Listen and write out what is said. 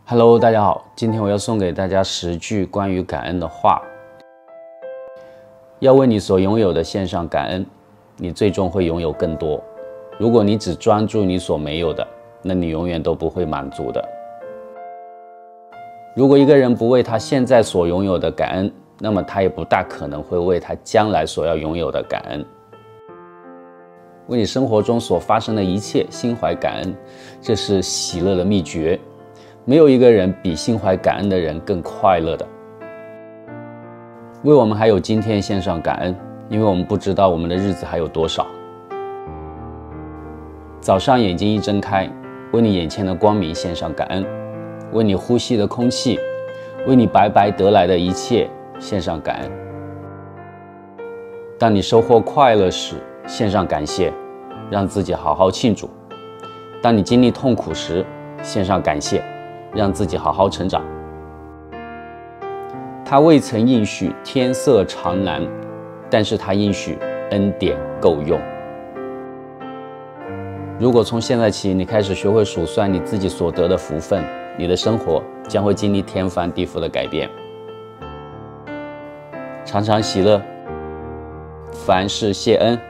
Hello， 大家好，今天我要送给大家10句关于感恩的话。要为你所拥有的献上感恩，你最终会拥有更多。如果你只专注你所没有的，那你永远都不会满足的。如果一个人不为他现在所拥有的感恩，那么他也不大可能会为他将来所要拥有的感恩。为你生活中所发生的一切心怀感恩，这是喜乐的秘诀。没有一个人比心怀感恩的人更快乐的。为我们还有今天献上感恩，因为我们不知道我们的日子还有多少。早上眼睛一睁开，为你眼前的光明献上感恩，为你呼吸的空气，为你白白得来的一切献上感恩。当你收获快乐时，献上感谢，让自己好好庆祝。当你经历痛苦时，献上感谢，让自己好好成长。他未曾应许天色常蓝，但是他应许恩典够用。如果从现在起你开始学会数算你自己所得的福分，你的生活将会经历天翻地覆的改变。常常喜乐，凡事谢恩。